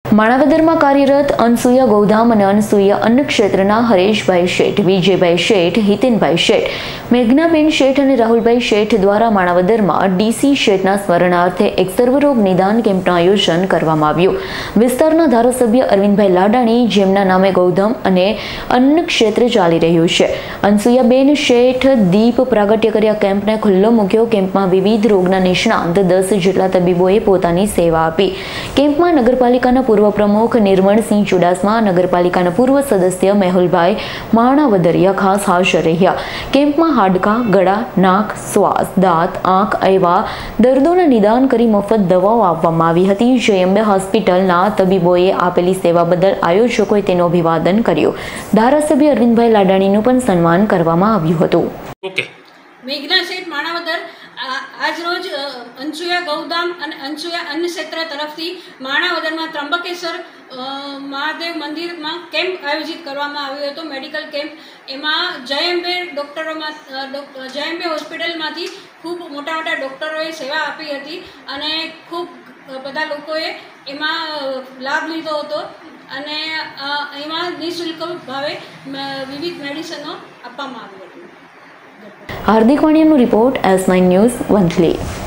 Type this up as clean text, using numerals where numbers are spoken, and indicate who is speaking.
Speaker 1: માણાવદરમાં કાર્યરત અનસુયા ગૌધામ અને અનસુયા અન્ન ક્ષેત્રના હરેશભાઈ શેઠ, વિજયભાઈ શેઠ, હિતેનભાઈ શેઠ, મેઘનાબેન શેઠ અને રાહુલભાઈ શેઠ દ્વારા માણાવદરમાં ડીસી શેઠના સ્મરણાર્થે એક સર્વરોગ નિદાન કેમ્પનું આયોજન કરવામાં આવ્યું. વિસ્તારના ધારાસભ્ય અરવિંદભાઈ લાડાણી, જેમના નામે ગૌધામ અને અન્ન ક્ષેત્ર ચાલી રહ્યું છે, અનસુયાબેન શેઠ દીપ પ્રાગટ્ય કર્યા કેમ્પને ખુલ્લો મૂક્યો. કેમ્પમાં વિવિધ રોગના નિષ્ણાંત 10 જેટલા તબીબોએ પોતાની સેવા આપી. કેમ્પમાં નગરપાલિકાના પૂર્વ પ્રમુખ નિર્મળસિંહ ચુડાસમા, નગરપાલિકાના પૂર્વ સદસ્ય મેહુલભાઈ માણાવદરિયા ખાસ હાજર રહ્યા. કેમ્પમાં હાડકાં, ગળા, નાક, શ્વાસ, દાંત, આંખ એવા દર્દોના નિદાન કરી મફત દવાઓ આપવામાં આવી હતી. જય અંબે હોસ્પિટલના તબીબોએ આપેલી સેવા બદલ આયોજકોએ તેનું અભિવાદન કર્યું. ધારાસભ્ય અરવિંદભાઈ લાડાણીનું પણ સન્માન કરવામાં આવ્યું હતું.
Speaker 2: મેઘના શેઠ માણાવદર આજરોજ અનસુયા ગૌધામ અને અનસુયા અન્ન ક્ષેત્ર તરફથી માણાવદરમાં ત્રંબકેશ્વર મહાદેવ મંદિરમાં કેમ્પ આયોજિત કરવામાં આવ્યો હતો, મેડિકલ કેમ્પ. એમાં જય અંબે જય અંબે હોસ્પિટલમાંથી ખૂબ મોટા ડૉક્ટરોએ સેવા આપી હતી અને ખૂબ બધા લોકોએ એમાં લાભ લીધો હતો અને એમાં નિઃશુલ્ક ભાવે વિવિધ મેડિસિનો આપવામાં આવી હતી.
Speaker 1: હાર્દિક વાણિયાનો રિપોર્ટ, S9 ન્યૂઝ, વંથલી.